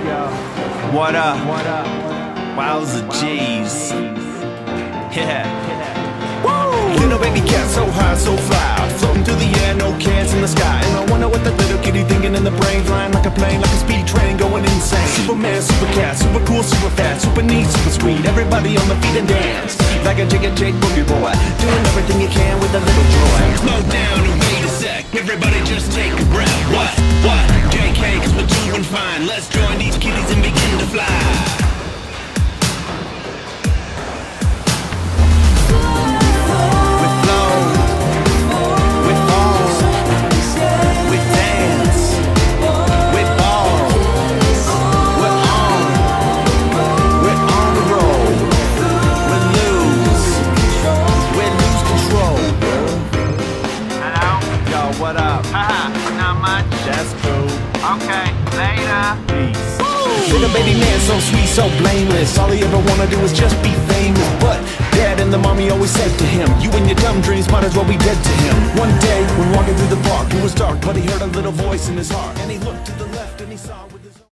What up? Wowza G's. Yeah. Woo! Little baby cat, so high, so fly, floating through the air, no cares in the sky. And I wonder what that little kitty thinking in the brain, flying like a plane, like a speed train, going insane. Superman, super cat, super cool, super fast, super neat, super sweet. Everybody on the feet and dance like a Jigga Jake boogie boy, doing everything you can with a little joy. Slow down and wait a sec, everybody just take a breath. What? JK, cause we're doing fine. Let's join these kitties and begin to fly. What up? Haha, not much. That's cool. Okay, later. Peace. Little baby man, so sweet, so blameless. All he ever wanna do is just be famous. But dad and the mommy always said to him, you and your dumb dreams might as well be dead to him. One day, when walking through the park, it was dark, but he heard a little voice in his heart. And he looked to the left and he saw